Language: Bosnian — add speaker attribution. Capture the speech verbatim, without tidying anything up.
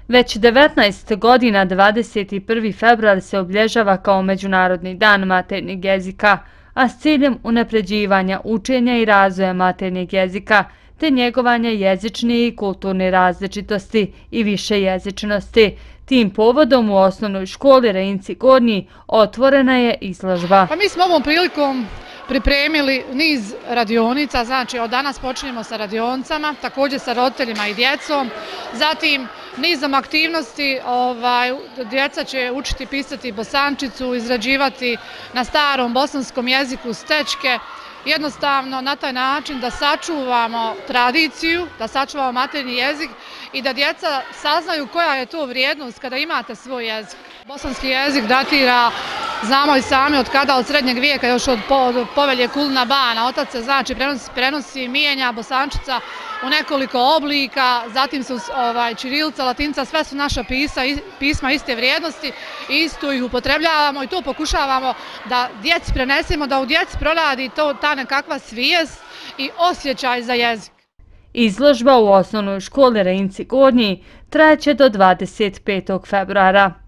Speaker 1: Već devetnaest godina dvadeset prvi februar se obilježava kao Međunarodni dan maternjeg jezika, a s ciljem unapređivanja učenja i razvoja maternjeg jezika te njegovanja jezične i kulturne različitosti i višejezičnosti. Tim povodom u osnovnoj školi Rejinci Gornji otvorena je izložba.
Speaker 2: Pa mi smo ovom prilikom pripremili niz radionica, znači od danas počinjemo sa radionicama, također sa roditeljima i djecom, zatim nizom aktivnosti ovaj, djeca će učiti pisati bosančicu, izrađivati na starom bosanskom jeziku stečke, jednostavno na taj način da sačuvamo tradiciju, da sačuvamo maternji jezik i da djeca saznaju koja je to vrijednost kada imate svoj jezik. Bosanski jezik datira, znamo i sami od kada, od srednjeg vijeka, još od povelje Kulina Bana. Otac se znači prenosi, prenosi mijenja bosančica u nekoliko oblika, zatim su ovaj, ćirilca, latinca, sve su naša pisa, pisma iste vrijednosti i isto ih upotrebljavamo i to pokušavamo da djeci prenesemo, da u djeci proradi to, ta nekakva svijest i osjećaj za jezik.
Speaker 1: Izložba u osnovnoj školi Rejinci Gornji trajeće do dvadeset petog februara.